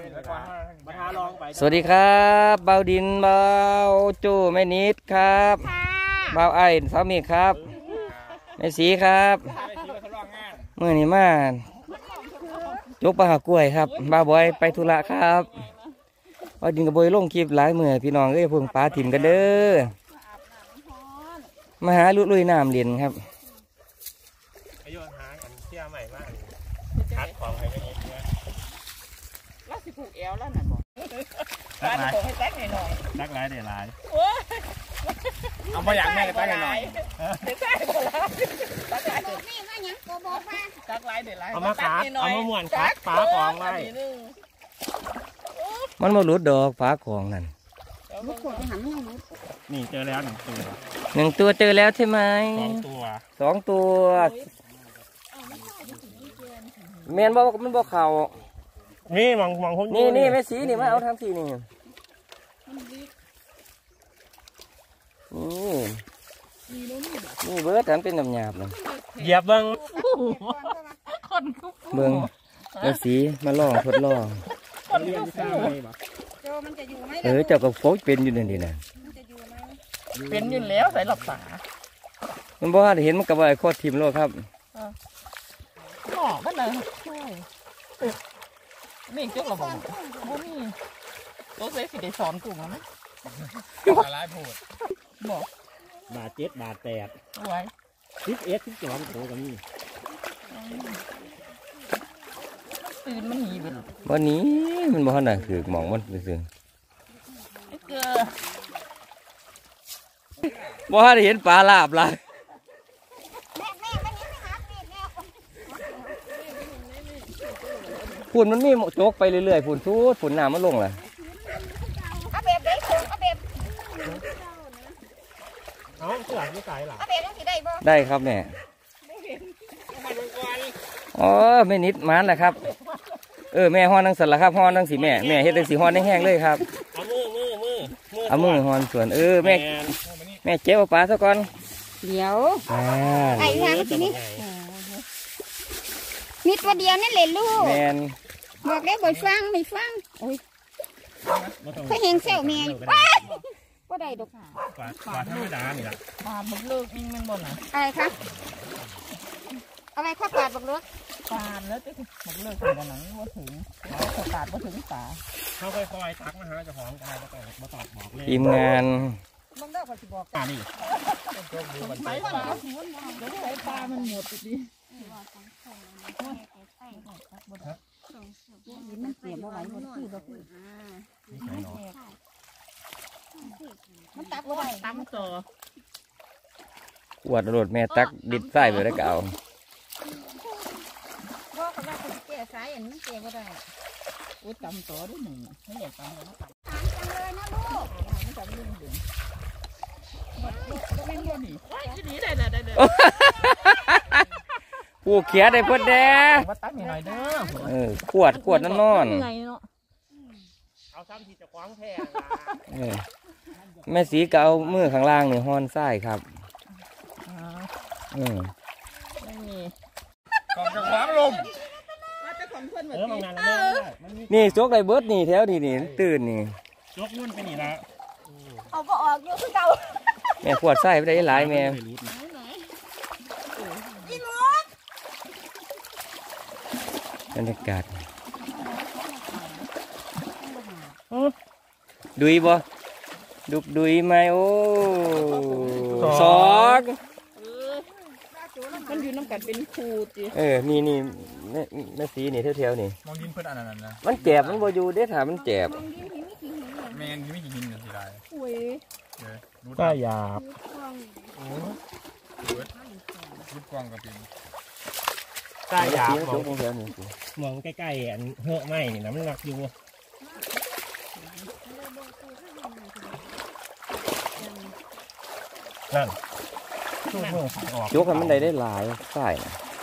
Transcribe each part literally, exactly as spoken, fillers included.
มาท้าลองไปสวัสดีครับเบาดินเบาจูแม่นิดครับเบาไอ้สามีครับแม่สีครับเมื่อนี้มาจกปลาหากล้วยครับบ้าบอยไปธุระครับเบาดินกับบอยลงคลิปหลายเมื่อพี่น้องเอ้ยเพิ่งปลาถิ่มกันเด้อมาหาลุลุยน้ำเลียนครับอายุหาอันเที่ยวใหม่มากคัดของให้ไม่เยอะเนี่ยแล้วสิผูกเอวแล้วนั่นบอกตักหลายให้ตักหน่อยตักหลายเดี๋ยวหลายเอาไปอย่างแม่ก็ตักหน่อยเดี๋ยวใช่ก็แล้วตักหลายเดี๋ยวนี่ว่ายังโกโบฟ้าตักหลายเดี๋ยวหลายเอามาคัดเอามาม้วนคัดฝาของไว้มันมาหลุดดอกฝาของนั่นนี่เจอแล้วหนึ่งตัวหนึ่งตัวเจอแล้วใช่ไหมสองตัวสองตัวเมียนบอกมันบอกเข่านี่มองมองคนนี่นี่แม่สีนี่มาเอาทำสีนี่นี่นี่เบิร์ดฉันเป็นน้ำหยาบเลยเหยียบเบิ้งเบิ้งแม่สีมาลองทดลองเออเจ้ากับโฟกเป็นอยู่นั่นดีนะเป็นอยู่แล้วใส่หลับตามันบอกว่าเห็นมันกับอะไรข้อทิมโลครับหมอกมันเลยใช่นี่เจ้าเราบอกว่านี่ตัวเซ็กสิได้สอนกลุ่มมั้ยอะไรพูดบอกบาทเจ็ดบาทแปดไว้สิบเอสสิบสองโถกับนี่ตื่นมันหนีไปวันนี้มันบอกว่าน่ะคือหมองมันคือซึ่งบอกว่าเห็นปลาลาบละฝุ่นมันมีโจกไปเรื่อยๆฝุ่นทุดฝุ่นน้ำมันลงเลยเอาแบบได้สูงเอาแบบเอาเสือไม่ใส่หรอเอาแบบต้องสิได้บ่ได้ครับแม่อ๋อแม่นิดมันแหละครับเออแม่ฮ้อนนั่งสันละครับฮ้อนนั่งสีแม่แม่เฮ็ดนั่งสีฮ้อนได้แห้งเลยครับเอามือมือมือเอามือฮ้อนส่วนเออแม่แม่เจ๊ปลาซะก่อนเดี๋ยวไอ้ทางทีนี้นิดตัวเดียวนั่นเลยลูกแม่บอกได้บ่ฟังไม่ฟังโอ้ยเขาเห็นเซลเมียว้าก็ได้ดอกปลาปลาธรรมดานี่แหละปลาบักเลิกนี่มันบ่นนะอะไรคะอะไรข้าวปลาบักเลิกปลาแล้วจะบักเลิกถึงกันหนังว่าถึงข้าวปลาว่าถึงปลาเขาค่อยๆตักมาหาเจ้าของกันแล้วก็มาตอบบอกเลยทีมงานมันเลิกเขาจะบอกอ่านี่ใส่ปลาใส่ปลามันหมดดิมันเปลี่ยนมาไหวหมดที่แบบมันตักว่าตั้มต่อขวดรถแม่ตักดิดใส่ไปแล้วก็เอาพ่อเขาว่าคุณแก่สายอันนี้แก่ก็ได้โอ้ตั้มต่อด้วยหนึ่งไม่อยากตั้มแล้วตั้มตั้มจังเลยนะลูกไม่ตั้มเรื่องเดือดก็ไม่รู้นี่ว้ายที่นี่ได้ได้ได้ผู้เขียได้เพิ่นแด่มาตักหน่อยเด้อเออขวดขวดนั่นนอนเอาซ้ำที่จะคว้างแพงแม่สีก็เอามือข้างล่างนี่ฮ้อนไส้ครับอืมไม่มีกองจะคว้างลมเออมางานแล้วนี่โจกได้เบิร์ดนี่แถวนี่นี่ตื่นนี่โจกมุ่นไปนี่ละเอาก็ออกเยอะขึ้นเก่าแม่ขวดไส้ไปได้หลายแม่บรรยากาศดุยบ่ดุกดุยไหมโอ้สองมันอยู่น้ำกัดเป็นคูจีเออนี่นี่แม่สีนี่เที่ยวๆนี่มองดินเพื่อนอันนั้นนะมันแจบมันบ่อยู่เด้ถามมันแจบแมงที่ไม่กินหินกันสิได้ก็หยาบโอ้ยุบกวางกับเป็นใต้หยาบมองมองใกล้ๆอันเหอะไหมนี่นะมันหนักอยู่นั่นยกให้มันได้ได้หลายใส่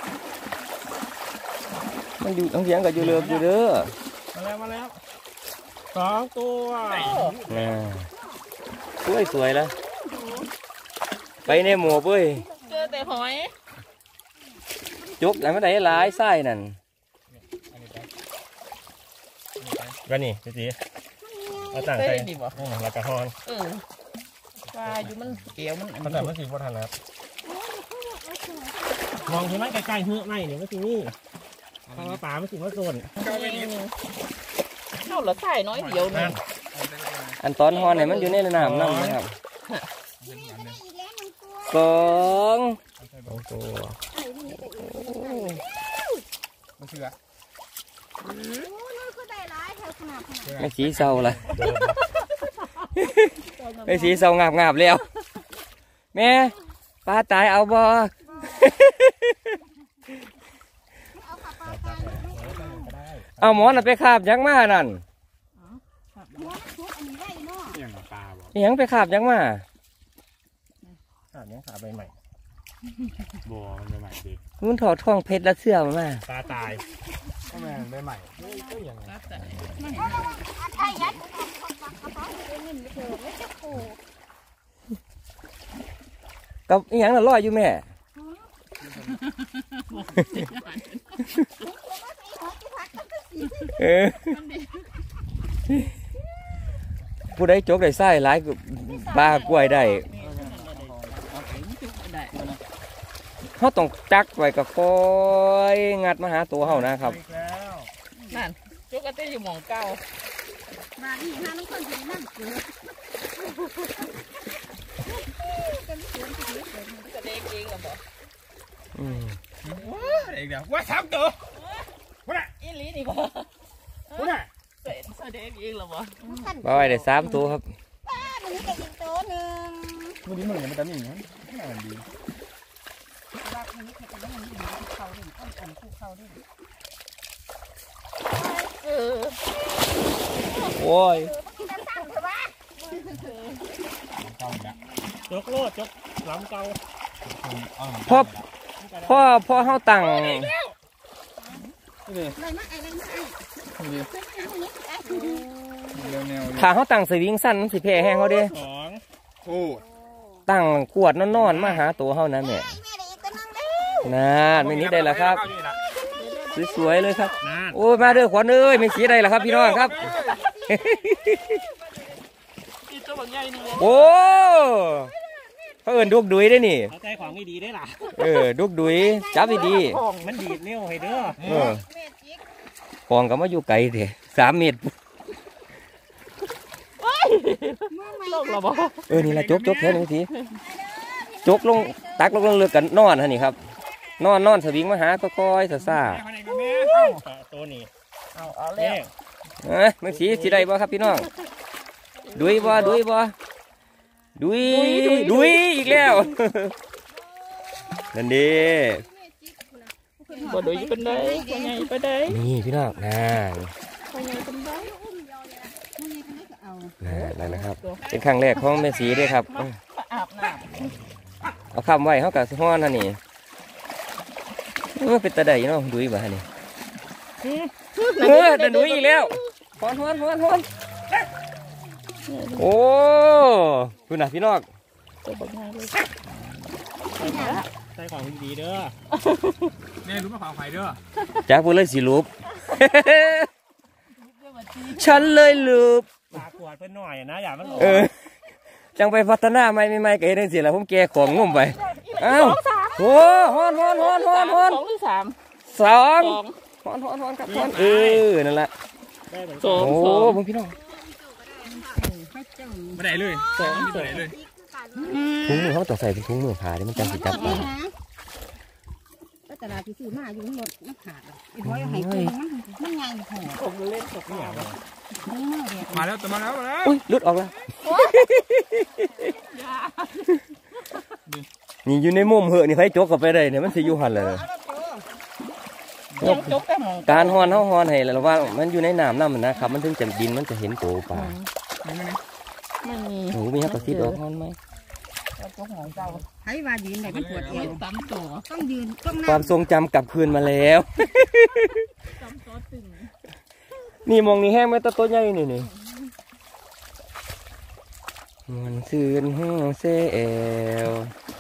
มันอยู่ต้องเสียงกับอยู่เรืออยู่เด้อมาแล้วมาแล้วสองตัวสวยสวยแล้วไปในหมู่เว้ยเจอแต่หอยยกแต่ไม่ได้หลายไส้นั่นอันนี้ไปก็นี่สิเอาต่างใจแล้วก็ฮอนเออปลาอยู่มันเกี่ยวมันเขาแต่มันสีบัวทันแล้วมองที่มันใกล้ๆเหือกไม่เนี่ยมันสีนี่เพราะว่าปลามันสีว่าโซนเข้าละใส่น้อยเดียวนึงอันตอนฮอนเนี่ยมันอยู่ในน้ำน้ำนะครับสองสองตัวไม่สีเศร้าเลยไม่สีเศร้างาบงาบแล้วแม่ปลาตายเอาบ่เอาหมอนไปคาบยังมานั่นยังไปคาบยังมาขาบยังขาบใบใหม่บัวมันใบใหม่ดิมันถอดท่องเพชรและเสื้อมาปลาตายก็แม่ใบใหม่ก็ยังไงกับอีหยังน่ะลอยอยู่แม่ผู้ใดจกได้ไส้หลายปลากล้วยได้เขาต้องจักไว้กับคอยงัดมาหาตัวเขานะครับนั่นจกกระเตยอยู่หมองเก่ามาดิฮะน้องคนที่นั่งเกิดแสดงเองหรอบอกอืมเด็กเดี๋ยวว่าสามตัวว่าไงอีลีนี่บ่ว่าไงแสดงเองหรอบ่บ่อยได้สามตัวครับป้ามันนี่ก็อีกตัวหนึ่งวันนี้มันเหมือนมันจะมีอย่างนั้นน่าดีว่าคนนี้เขาจะไม่มีเขาดิต้นอ่อนคู่เขาดิเออโอ้ยจกโลดจกล้ำเก่าพ่อพ่อพ่อเฮาตั้งถ้าเฮาตั้งสวิงสั้นมันสิแพ้แห้งเขาเด้ตั้งขวดนอนๆมาหาตัวเฮานะแม่น่าไม่นิดได้ละครับสวยๆเลยครับโอ้มาเด้อขวัญเอ้ยไม่สีได้ละครับพี่น้องครับโอ้เขาเอิญดุกดุยได้นี่ใจของไม่ดีได้ล่ะเออดุกดุยจับดีของมันดีดเลี้ยวให้เด้อเออของก็มาอยู่ไกลเถอะสามเมตรเออนี่ละจกจกแค่นี้ทีจกลงตักลงลงเรือกันนอนฮะนี่ครับนอนนอนสวิงมาหาก็ก้อยซาซาตัวนี้เอาเอาเลยเอ้ยมันสีสีได้บ่ครับพี่น้องดุยบ่ดุยบ่ดุยดุยอีกแล้วนั่นดีบ่ดุยเป็นได้คนใหญ่เป็นได้นี่พี่น้องน่าคนใหญ่เป็นได้นั่นนะครับเป็นครั้งแรกของแม่สีด้วยครับอาบน้ำเอาคำไว้เขากับห้อนนั่นนี่มันเป็นตาใดเนาะดุยบ่ฮะนี่เออแต่ดุยอีกแล้วฮ้อนฮ้อนฮ้อนฮ้อนโอ้คุณน่ะพี่น้องใส่ของดีเด้อแม่รู้มาขวางไฟเด้อจ้าพูดเลยสิลูบฉันเลยลูบปากขวดเพิ่นหน่อยนะอย่ามันเออจังไปพัฒนาไม่ไม่ไม่ก็เห็นสิแล้วผมแก่ของงุ่มไปอ้าวโอ้ฮ้อนฮ้อนฮ้อนฮ้อนฮ้อนสองหรือสามสองฮ้อนฮ้อนฮ้อนครับฮ้อนเออนั่นแหละโอ้โหมึงพี่น้องไม่ได้เลยสองไม่ได้เลยถุงมือเขาต้องใส่เป็นถุงมือผ่าที่มันจังสิจับปลาก็ตลาดที่ซื้อมาอยู่หมดมันขาดอีกร้อยให้ตัวมันมันใหญ่พอผมเล่นตกเนี่ยมาแล้วมาแล้วมาแล้วอุ้ยลุดออกแล้วนี่อยู่ในมุมเหอะนี่ไฟจกเข้าไปได้เนี่ยมันสิอยู่หันเลยการฮอนเขาฮอนให้แล้วว่ามันอยู่ในน้ำน้ำนะครับมันถึงจะดินมันจะเห็นตัวปลาไม่มีหนูมีฮักกระซิบออกฮอนไหมให้ว่ายืนไหนมันปวดเอวตั้มตัวต้องยืนต้องนั่งความทรงจำกลับคืนมาแล้วนี่มองนี่แห้งไหมตะโต้ใหญ่นี่นี่มันคืนห้องเซล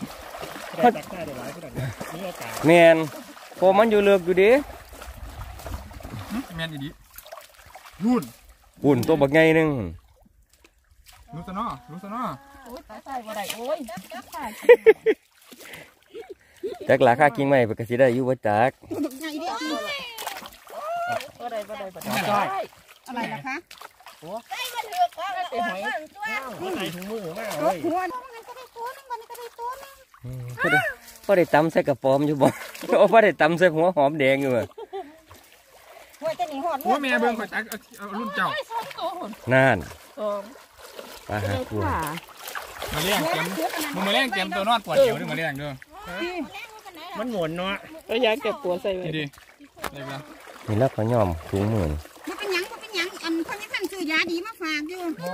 แมนพอมันอยู่เลือกอยู่ดิแมนอยู่ดิหุ่นหุ่นตัวบักไงนึงรู้ซะเนาะรู้ซะเนาะโอ้ยตายใส่บ่ได้โอ้ยจับใส่จักหลาค่ากิ่งไม้เพิ่นก็สิได้อยู่บ่จักไงเดียวบ่ได้บ่ได้บ่ได้อะไรล่ะคะโอ้ใส่มันเลือกว่าโอ้ยใส่ถุงมือมากเลยหัวมันก็ได้ตัวนึงมันก็ได้ตัวนึงอืมพอได้พอได้ตำใส่กระป๋อมอยู่บ่ โอ้พอได้ตำใส่หัวหอมแดงอยู่อะหัวจะหนีหอดโอ้แม่เบิ่งข่อยจักเอารุ่นเจ้านั่นสองปลาหาคู่มาเลี้ยงเต็มมึงมาเลี้ยงเต็มตัวนอนปวดเอวด้วยมาเลี้ยงด้วยมันหมุนเนาะก็อยากเก็บตัวใส่ไว้ดีดีเลยนี่แล้วก็ย่อมถุงมือมันเป็นยังมันเป็นยังอันคนที่ท่านซื้อยาดีมาฝากอยู่โอ้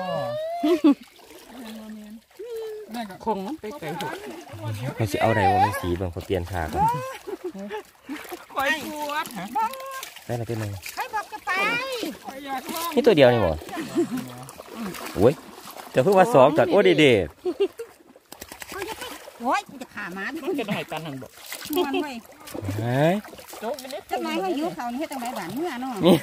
แม่ก็คงไปไกลถูกเขาสิเอาได้ว่ามันสีเบิ่งเขาเปลี่ยนท่าก่อนคอยปวดได้ละเป็นไงใครบอกจะไปนี่ตัวเดียวนี่บ่โอ้ยจะเพิ่งว่าสองจากโอ้เด็ดเขาจะไปโอ้ยจะขามามันจะได้กันหันบอกมันไว้ๆเฮ้ยโจ๊กไม่ได้ทำไมเขาอยู่เขานี่ทำไมบ้านเมื่อเนาะนี่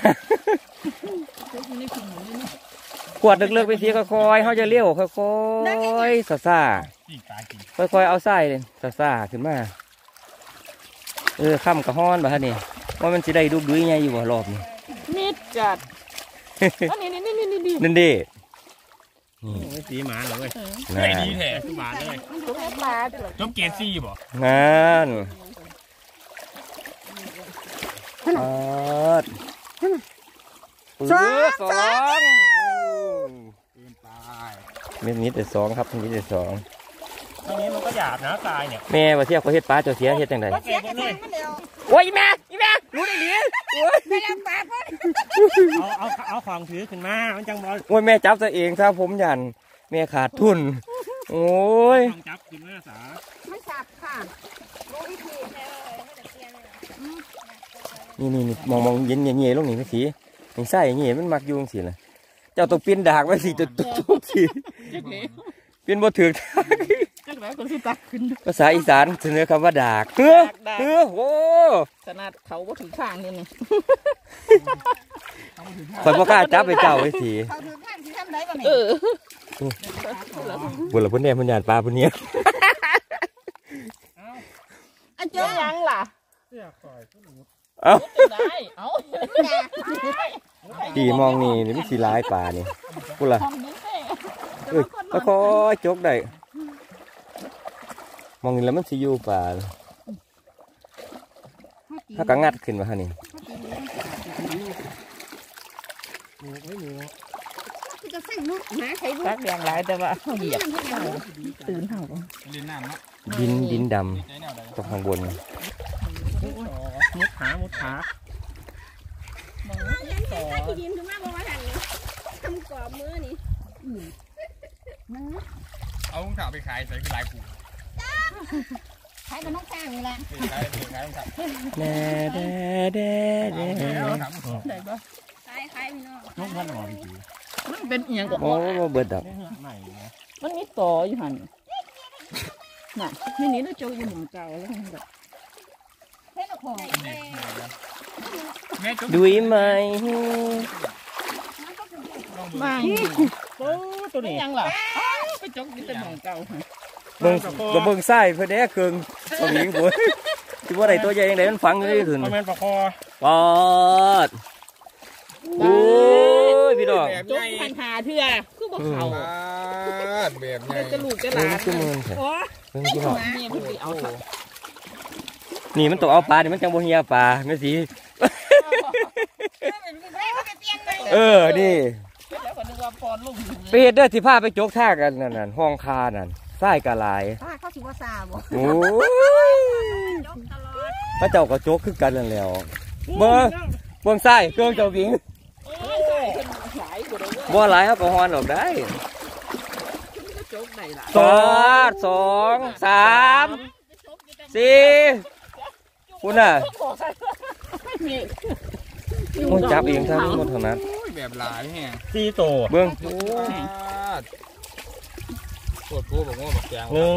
กวดเลิกๆไปทีค่อยๆเขาจะเลี้ยวค่อยๆซ่าจีตาจีๆค่อยๆเอาไส้เลยซ่าๆขึ้นมาเออค่ำกระห้อนบ่ฮะนี่ว่ามันสิได้ดุกดุยไงอยู่บ่รอบนี้มิดจัดอันนี้นี่นี่นี่นี่นั่นเด้นี่ไม่สีหมาเหรอเว้ยนั่ไอ้ดีนแท้สีหมาเลยตุ๊กตาจ้ะจบเกรดซีบ่นั่นอดสองสองเกินไปเม็ดนี้แต่สองครับเม็ดนี้แต่สองตรงนี้มันก็หยาบนะทรายเนี่ยแม่ว่าเทียบเขาเฮ็ดปลาเจ้าเสียเฮ็ดจังไดเสียกระชังมันเดียวโอ้ยอีแม่อีแม่รู้ได้ดีโอ้ยไม่รับปากเพิ่นเอาเอาเอาของถือขึ้นมามันจังบอลโอ้ยแม่จับตัวเองซะผมยันแม่ขาดทุนโอ้ยต้องจับขึ้นมาสาไม่สับค่ะรู้วิธีนี่นี่นี่มองมองเย็นเย็นเย็นลงนี่สินี่ใส่เงี้ยมันมักยุ่งสิล่ะเจ้าต้องปีนดากไว้สิจุดจุดจุดสิปีนบ่ถึกจังไหนคนที่ตักขึ้นภาษาอีสานเสนอคำว่าดากเฮ้อเฮ้อโอ้ขนาดเขาก็ถึงข้างนี่นี่ข่อยบ่กล้าจับไปเจ้าไว้สิเขาถือข้างที่ทำไรบ้างเอเนี่ยอบุญละพุ่นแน่พุ่นยานปลาพุ่นเนี้ยอันเจ้ายังล่ะเอ้าได้เอาพี่มองนี่นี่มันสีลายปลานี่พุ่นละเอ้ยแล้วก็จกได้มองนี่แล้วมันสิอยู่ปลาถ้าก็งัดขึ้นมาฮะนี่จะสั่งนุ๊กหาใครบุกตักอย่างไรแต่ว่าเขาเหยียบตื่นเห่าเล่นน้ำเนาะดินดินดใจแนวใดำตรงข้างบนมุดขามุดขาถ้าขี้ดินถึงมากกว่าหันทำกรอบมือนี่เอาของข่าวไปขายใส่คือหลายกูใช้กับน้องข้างนี่แหละขายขายของข่าวแด่แด่แด่แด่ได้ปะใช้ใช้พี่น้องมุกมันหน่อยมันเป็นอย่างกับโอ้บ่เบิดดอกมันมีต่ออยู่หันน่ะนี่นี่เราโจอยู่หมองเก่าแล้วมันแบบเฮ้ยละของแม่จบดุยไหมไม่โอ้ตัวนี้ยังล่ะไปจกอยู่แต่หมองเก่าฮะเบิ่งก็เบิ่งไส้เพื่อแด้เกิงตัวหญิงบุญที่ว่าไรตัวใหญ่ยังไงมันฝังอยู่ที่ถึงประมาณปลาคอปอดโอ้ยพี่ดอกจกพันหาเถื่อคือบ่เขาแบบไงเป็นกระลูกกระหเบิ่ลาง นขึ้นมือเถอะโอ้เบิ่งพี่ดอกนี่เพิ่งไปเอาเถอะนี่มันต้องเอาปลานี่มันจังบ่เฮียปลาไม่สิเออนี่แล้วก็นึกว่าพรลุงไปเฮ็ดเด้อที่พาไปจกท่ากันนั่นน่ะห้องคานั่นไส้กะลายป้าเขาสิว่าซาบ่โอ้ยพระเจ้าก็จกคือกันนั่นแหล้วเบิ่งเบิ่งไส้เกิงเจ้าหญิงโอ้ยเป็นหลายอยู่เลยบ่หลายเขาก็ฮอนออกได้ก็จกได้ล่ะสองสองสามสี่คุณน่ะมึงจับเองซะมึงหมดเท่านั้นแบบหลายแห้งสี่โตเบิ้งโอ้ปวดปูบอกว่าบอกแกงหนึ่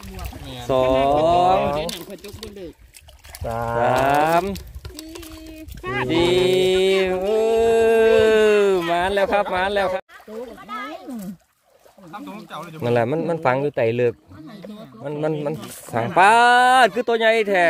งสองเดี๋ยวหนังพจกบุญดึกสามดีเออมาแล้วครับมาแล้วครับนั่นแหละมันมันฝังอยู่ไตเลือกมันมันมันสั่งป้าคือตัวใหญ่แท้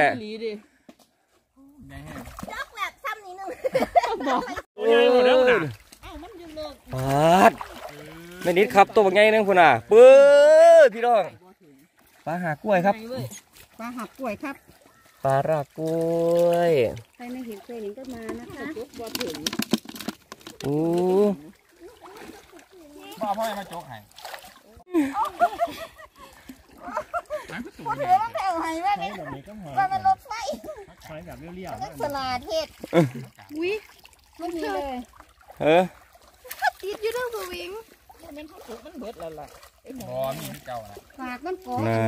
ตัวใหญ่หมดแล้วนะปาดไม่นิดครับตัวใหญ่นึงคุณอ่ะปื้อพี่น้องปลาหากล้วยครับปลาหักกล้วยครับปลารากล้วยใครไม่เห็นเคยเห็นก็มานะคะจุกบ่ถึงอู้พ่อพ่อมาโจ๊กให้พูดถึงว่าแถวไหนแม่เนี่ยว่ามันรถไฟไฟแบบเรียวสลาเทศอุ้ยไม่มีเลยเฮ้อติดอยู่ด้วยตัววิงมันเขาถูกมันเบิดแล้วล่ะไอ้หมบออมีที่เก่านะฝากมันก่อนน่า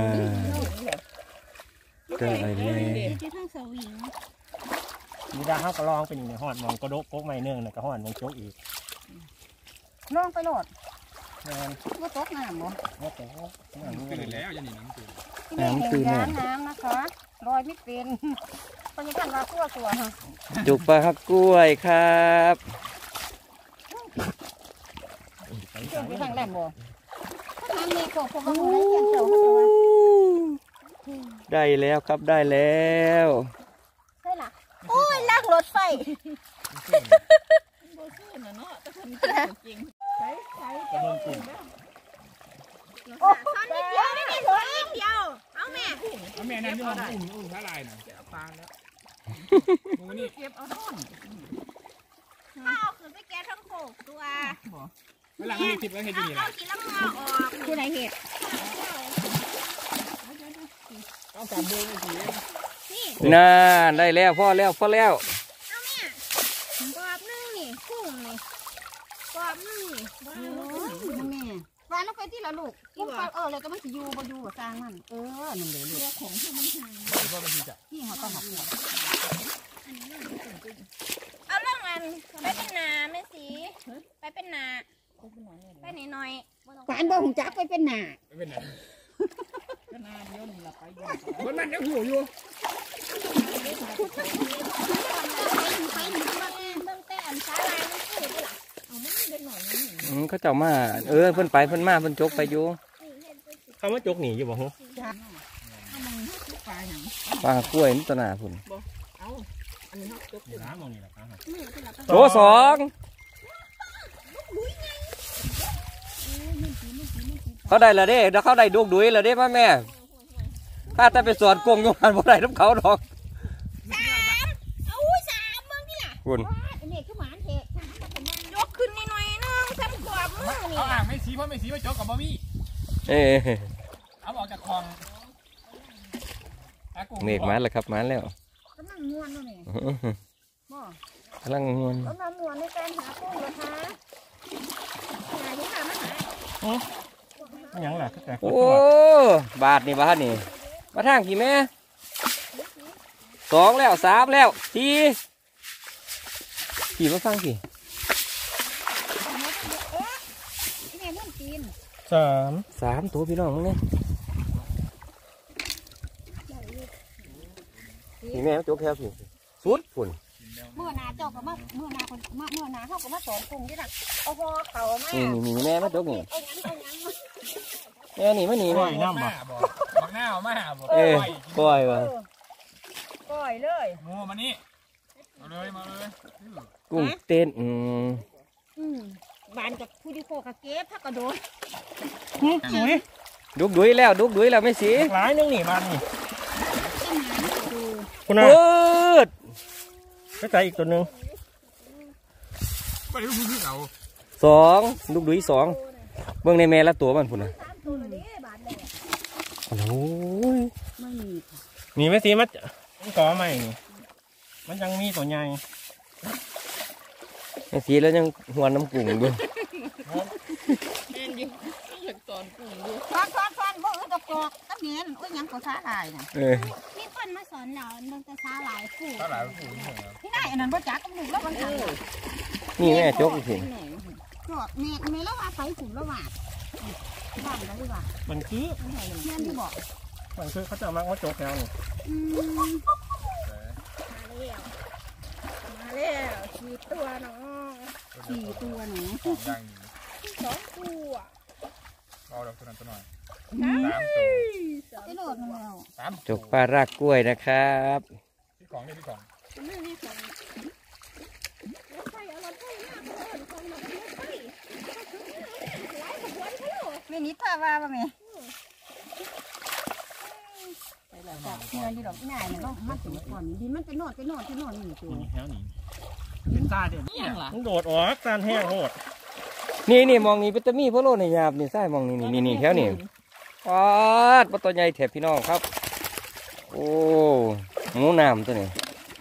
เกิดอะไรเลยที่ทั้งสวิงมีดาเขาก็ลองเป็นอย่างหอดมองกระโดกโก๊กไม่เนื่องนะกระหอดมองโจ๊กอีกลองไปโหลดแม่นว่าตกน้ำบ่ว่าแต่เขาตื่นแล้วยันนี่น้ำตื่นที่นี่เห็นยางน้ำนะคะลอยไม่เป็นตอนนี้กันมาตัวตัวฮะจุกปลาหักกล้วยครับเชื่อมไปทางแหลมบ่ทางนี้ก็พวกมันได้เกี่ยวเจ้าเขาจะว่าได้แล้วครับได้แล้วได้ละโอ้ยลากรถไฟโบซื้อน่ะเนาะแต่คนจริงกระเบื้องกลุ่มโอ้ตอนนี้เดียวไม่ได้หัวนิดเดียวเอาแม่แม่นั่นที่มันอุ่นอุ่นท่าลายน่ะจะปลาแล้วมึงนี่เก็บเอาท่อนถ้าเอาขึ้นไปแกทั้งโขกตัวเวลาเขาคิดว่าเห็นดีเอานะกินแล้วงอออกคืออะไรเหตุเอาสามเดือนไม่กี่น่าได้แล้วพ่อแล้วพ่อแล้วเอาแม่กรอบนึงนี่กุ้งนี่กรอบนึงนี่โอ้ยแม่วานลงไปที่ละลูกกุ้งปลาเออเลยก็มันจะอยู่บ่อยู่กับกลางมันเออนั่นเลยลูกของที่มันทางพ่อเป็นที่จะที่เขาต้องหักเอาเรื่องมันไปเป็นนาแม่สีไปเป็นนาไปหน่อยหน่อยหวานบ่หงจักไปเป็นนาไม่เป็นไรก็นาเดียวนี่ละไปอยู่มันมันยังหัวอยู่ไปหนึ่งมาเบิ่งแต่อันสาลายมันคือบ่ล่ะเอามันเล็กหน่อยนี่อืมเขาเจ้ามาเออเพิ่นไปเพิ่นมาเพิ่นจกไปอยู่เขามาจกหนีอยู่บ่ฮะเอามันให้ทุกปลาอย่างปลาหักกล้วยนี่ตัวหน้าพุ่นเอาอันนี้เขาจกอยู่น้ำมองนี่แหละครับโตสองเขาได้และเด้เดี๋ยวเขาได้ดวงดุยและเด้พ่อแม่ถ้าแต่ไปสวนกงยงหันบ่ได้น้ำเขาดอกสามเอาสามเบิ่งนี่ล่ะคุณอันนี้คือหมานเถอะยกขึ้นหน่อยนึงซ้ำกรอบมือนี่เอาอ่างไม่สีเพราะไม่สีมาจกกับบะมี่เอ้เอาออกจากคลองเมฆมาแล้วครับมาแล้วกำลังม้วนแล้วนี่บ่กำลังงวนกำลังม้วนในการหากุ้งนะคะหาที่หามาหายังล่ะแต่โอ้บาทนี่บาทนี่มาทางกี่แม่สองแล้วสามแล้วสี่สี่มาฟังกี่ที่แม่ม่วนจีนสามสามตัวพี่น้องมึงเนี่ยนี่แม่โจ๊กแค่สิสุดฝุ่นเมื่อนาเจ้าก็มาเมื่อนาคนมาเมื่อนาเขาก็มาสอนกุ้งที่น่ะเอาพอเขามานี่นี่นี่แม่มาโจ๊กนี่เอางั้นเอางั้นแม่นี่มาหนีปล่มาอยน้ำบ่บักหน้าเอามาบ่เอ้ยปล่อยวะปล่อยเลยโง่มานี่มาเลยมาเลยกุ้งเต้นอืมอืมบานกับผู้ที่โคกะเก็บพักกระโดดสวยดุกดุยแล้วดุกดุยแล้วไม่สีหลายนึงนี่บ้านนี่เปิดก็ใจอีกตัวนึงไปดูพื้นเอาสองดุกดุยสองเบื้องในแม่ละตัวมันพุ่นนะสามตัวเลยบานเลยโอ้ยไม่มีมีไหมสีมัดก่อใหม่มันยังมีตัวใหญ่ไม่สีแล้วยังหวนน้ำกุ้งด้วยแม่นอยู่อยากตอนกุ้งอยู่ฟันฟันฟันบ่เออตะกอกตะเนียนโอ้ยยังก็ช้าลายน่ะเออมีคนมาสอนเราเรื่องจะช้าลายคู่เท่าไหร่ผู้หญิงที่ไหนอันนั้นบ่จักกับลูกแล้วมันทำนี่แม่จกสิหน่อยก็แม่แม่แล้วว่าไปขุนแล้วว่าบ้านแล้วว่ามันคือแม่ที่บอกมันคือเขาจะมักว่าโจ๊กแล้วนี่อืมมาแล้วมาแล้วสี่ตัวเนาะสี่ตัวเนาะสองอย่างนี้สองตัวเอาดอกตัวนั้นตัวหน่อยสามตัวไปโหลดมาแล้วสามจกปลารากกล้วยนะครับที่ของนี่ที่ของนี่นี่ของรถไฟเอารถไฟมากเลยของมันรถไฟหลายขบวนเขาไม่นิดพาว่าป่ะแม่ไปแล้วจ้ะเงินที่ดอกง่ายเนี่ยเนาะมันถึงก่อนดินมันจะโนดจะโนดจะโนดนี่ตัวแถวนี้เป็นตาเด่นยังล่ะมันโดดออกตาแห้งโหดนี่นี่มองนี่เป็นตะมีพ่อโลในยาบนี่ใช่มองนี่นี่นี่นี่แถวนี่ปาดปลาตัวใหญ่แถบพี่น้องครับโอ้หมูน้ำตัวนี้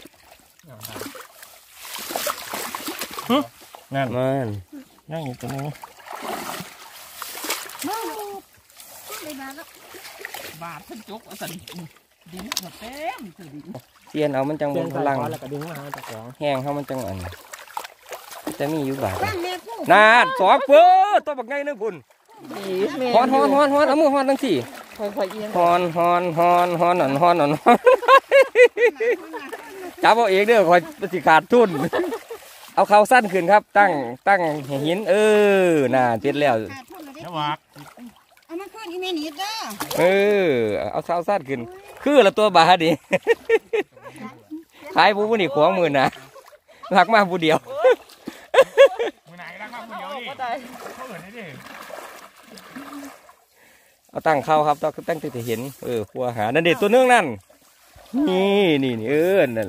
นั่นมันนั่งอยู่ตัวนี้มาเลยมาแล้วบาดขึ้นจุกเอาสันดินหมดเต็มคือดินเตียนเอามันจังบนพลังแล้วก็ดึงมาหาตะกองแห้งเขามันจังอันจะมีอยู่บาทบ้านแม่ผู้นาดสองเปื้อตัวบักไงนึงพุ่นดีแม่ฮอนฮอนฮอนฮอนเอามือฮอนทั้งสี่ค่อยๆเอียงฮอนฮอนฮอนฮอนหนอนฮอนหนอนฮอนจับเอาเองเด้อคอยสิขาดทุนเอาเขาสั้นขึ้นครับ ตั้งตั้งหินเออน่าเจ็ดแล้วขาดทุนเลยเดี๋ยววักเอามาขึ้นอีเมนิดเด้อเออเอาเขาสั้นขึ้น คือละตัวบาดิขายผู้ผู้นี่ขวางมือนะหักมาผู้เดียวมือไหนรักมากคนเดียวดิเขาเหินได้ดิเอาตั้งเข้าครับต้องตั้งแต่เห็นเออขัวหานั่นเด็ดตัวเนื่องนั่นนี่นี่นี่เออนั่น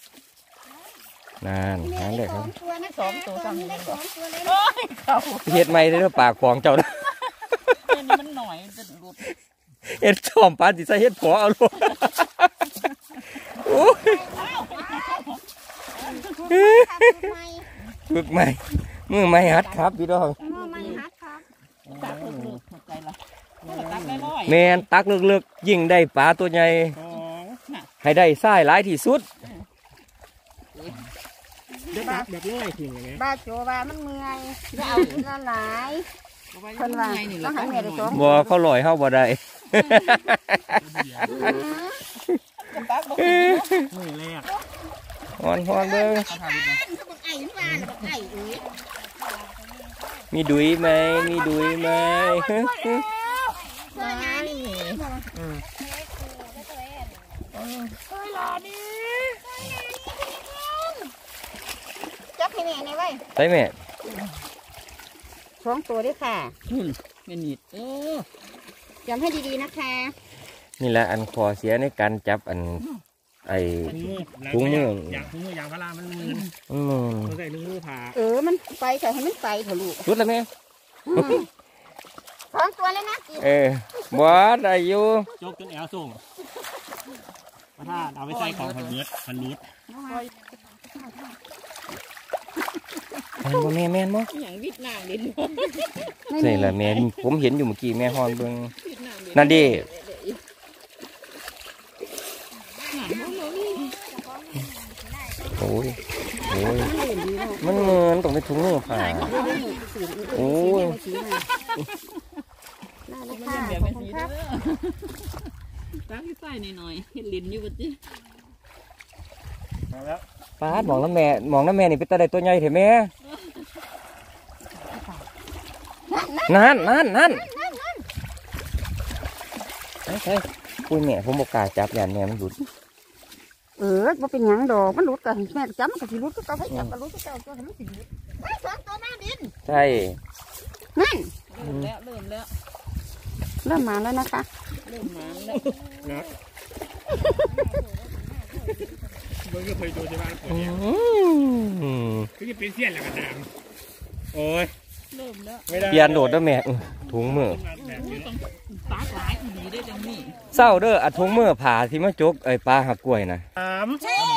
นั่นหางเด็กครับตัวนะสองตัวสองได้สองตัวเลยโอ้ยเขาเฮ็ดไม่ได้ปากของเจ้านะเอ็นนี่มันหน่อยมันจะหลุดเฮ็ดชอมปานสิใส่เฮ็ดผัวเอาลูกโอ้ยฝึกใหม่มือใหม่หัดครับพี่น้องไม่ฮัดครับตักเลือกๆหัวใจละตักได้น้อยแมนตักลึกๆยิ่งได้ปลาตัวใหญ่สองให้ได้ไส้หลายที่สุดเด็กเด็กง่ายจริงอย่างเงี้ยบ้าโจว่ามันเมื่อยจะเอาละหลายคนว่าต้องหันแม่ได้สองบ่เขาลอยเฮาบ่ได้ตักบ่มือแรกฮอนฮอนเบิ่งเขาทำดิเขาบอกไอ้มันว่าบอกไอ้เอ้ยมีดุยไหมมีดุยไหมตัวงานนี่อืมตัวหล่อดีจับให้แม่ในไว้ใช่แม่สองตัวด้วยค่ะหุ่นเงินนิดเออจำให้ดีๆนะคะนี่แหละอันคอเสียในการจับอันไอ้ถุงมืออย่างถุงมือยางพารามันมืออืมมันใส่ถุงมือผ่าเออมันไปใส่ให้มันไปเถอะลูกสุดแล้วแม่สองตัวเลยนะเออบ่ได้อยู่โจกจนแอลส่งถ้าเอาไปใส่ของพันเบิร์ดพันรูดแม่นบ่แม่แม่นบ่อย่างวิดน้ำดินนี่แหละแม่ผมเห็นอยู่เมื่อกี้แม่ฮอนเบิ่งวิดน้ำดินนั่นดิ โอ้ยโอ้ยมันเงินต้องไปถุงมือผ่าโอ้ยน่ารักมันค่ะเป็นแบบขอเป็บนคุสีณคเด้รัอบ ตักที่ใส่หน่อยๆเห็นลิ้นอยู่บ่จิมาแล้วปาดมองน้ำแม่มองน้ำแม่นี่เป็นตาได้ตัวใหญ่เถอะแม่นั่นนั่นนั่นเฮ้ยเฮ้ยคุยแม่ผมบอกกล้าจับยันแม่มันหลุดเออว่าเป็นหยังดอกมันหลุดกันแม่จับมันก็สิหลุดก็เก่าให้จับก็หลุดก็เก่าตัวมันสิหลุดสองตัวหน้าดินใช่นั่นเริ่มแล้วเริ่มแล้วเริ่มมาแล้วนะคะเริ่มมาแล้วนะเบิ้งก็เคยดูใช่ไหมปวดอืเนี่ยมก็จะเป็นเสี้ยนแล้วก็ตามโอ้ยเริ่มแล้วไม่ได้เปลี่ยนโดดแล้วแม่อื้อถุงมือแบบนี้ต้องตักหลายอีหลีได้จังนี่เศร้าเด้ออะถุงมือผ่าที่มาจกไอ้ปลาหักกล้วยนะสาม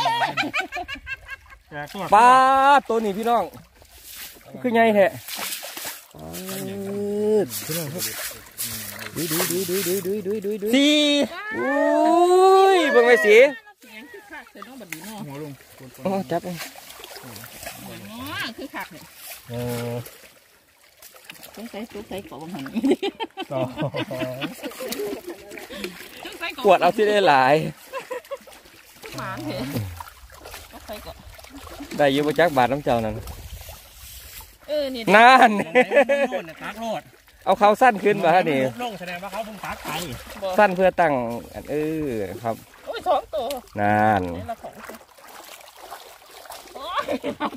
ตัวปลาตัวนี้พี่น้องคือไงแท้ดูดูดูดูดูดูดูดูดูสี่อุ้ยเบิ่งไปสิยังคือคักใส่น้องบัดนี้เนาะหัวลงโอ้จับเนาะคือคักเนี่ยโอ้ต้องใส่ตุ๊กใส่กรอบหันสองต้องใส่กรอบปวดเอาที่ได้หลายหมาเถอะต้องใส่กรอบได้อยู่ประจักบาทน้ำเจ้านั่นเออนี่นั่นโลดตักโลดเอาเขาสั้นขึ้นมาฮะนี่ลงแสดงว่าเขาเพิ่งตักไปสั้นเพื่อตั้งอันเออครับโอ้ยสองตัวนั่นนี่ละของโอ้ย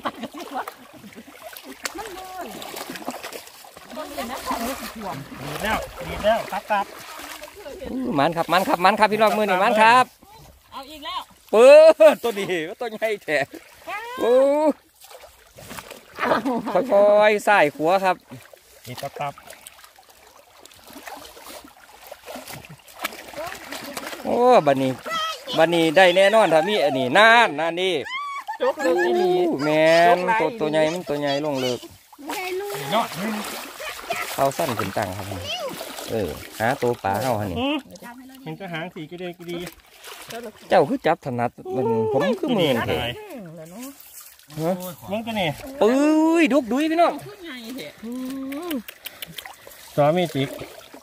มันโดนมันเป็นนักของลูกถ่วงดีแล้วดีแล้วตักตักอู้มันครับมันครับมันครับพี่น้องมือนี่มันครับเอาอีกแล้วเปิดตัวนี้ตัวใหญ่แท้โอ้ค่อยๆใส่ขัวครับดีตักตักโอ้บันนี้บันนี้ได้แน่นอนถ้ามีอันนี้นั่นนั่นนี่จกเลยนี่แมนตัวตัวใหญ่มันตัวใหญ่ลงเลิกยอดเขาสั้นขึ้นตั้งครับเออหาตัวปลาเข้าฮะนี่เห็นกระหางสีก็ดีก็ดีเจ้าคือจับถนัดมันผมคือมือเถอะแล้วเนาะมึงตัวนี้ปุ้ยดุกดุยพี่น้องขึ้นไงเหรอสามีจิก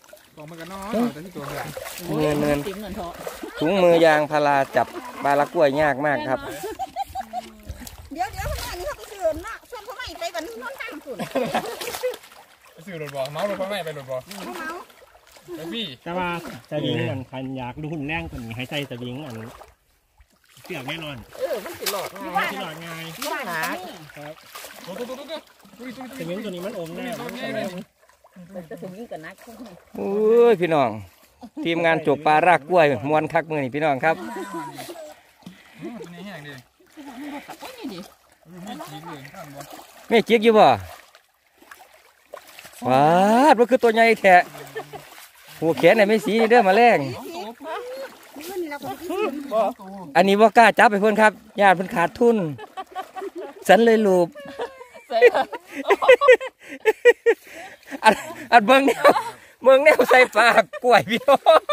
เงินเงินจิ้มเงินทองถุงมือยางพาราจับปลาละกล้วยยากมากครับเดี๋ยวเดี๋ยวข้างหน้านี้เขาไปซื้อนะชวนเขาไม่ไปวันนอนทางสุดซื้อรถบ่เมารถพ่อแม่ไปรถบ่เขาเมาไปพี่แต่ว่าจะยิงอันคันอยากดูหุ่นแรงกว่านี้ให้ใจจะยิงอันเสียบแน่นอนเออมันสิหลอดไงที่หลอดง่ายบ้านหนาตุ๊ตุ๊ตุ๊ตุ๊ตุ๊ตุ๊ตุ๊จะยิงตัวนี้มันอมแน่มันจะถึงยิ่งกับนักเขาให้โอ้ยพี่น้อง ทีมงานจบปลารากกล้วยมวนคักมือนี่พี่น้องครับนี่แห้งดิโอ้ยนี่ดิไม่จีบเลยท่านบ่ไม่เจี๊ยกอยู่บ่ว้าดว่าคือตัวใหญ่แท้หัวแขนไหนไม่สีนี่เด้อมาแรงนี่เราก็อันนี้ว่ากล้าจับไปเพื่อนครับญาติเพิ่นขาดทุน ฉันเลยลูบใส่อันอันเบิ่งแนวเบิ่งแนวใส่ปากกล้วยพี่น้อง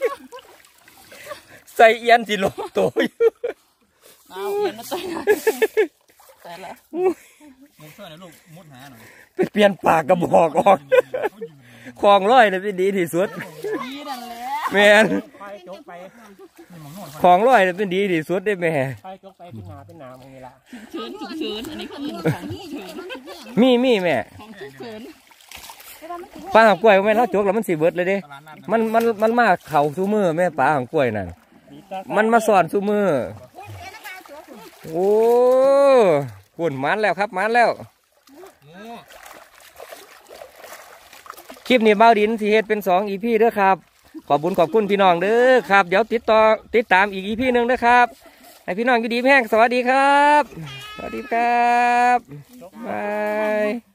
ใส่เอียนสิลงโตอยู่เอาเงินมาใส่ใส่ละมุดเสื้อหน่อยลูกมุดหาหน่อยไปเปลี่ยนปากกระบอกออกคลองร้อยเลยเป็นดีที่สุดดีนั่นแหละแม่นไปจกไปนี่มังโน่นคลองร้อยเลยเป็นดีที่สุดได้แม่ไปจกไปเป็นหนาเป็นหนาตรงนี้ละชื้นชื้นอันนี้คือของชื้นมีมีแม่ของชื้นปลาหางกล้วยแม่นเราจกแล้วมันสิเบิดเลยเด้ตลาดนัดมันมันมันมาเข่าซูมือแม่ปลาหางกล้วยนั่นมันมาสอนซูมือโอ้หุ่นมันแล้วครับมันแล้ว คลิปนี้เบ้าดินสีเฮ็ดเป็นสองอีพีเด้อครับ ขอบคุญขอบคุณพี่น้องเด้อครับ เดี๋ยวติดต่อติดตามอีกอีพีหนึ่งเด้อครับให้พี่น้องอยู่ดีแห้งสวัสดีครับ สวัสดีครับบาย